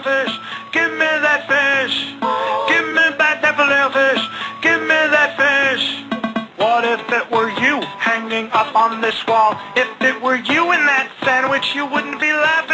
fish. Give me that fish. Give me back that filet fish. Give me that fish. What if it were you hanging up on this wall? If it were you in that sandwich, you wouldn't be laughing.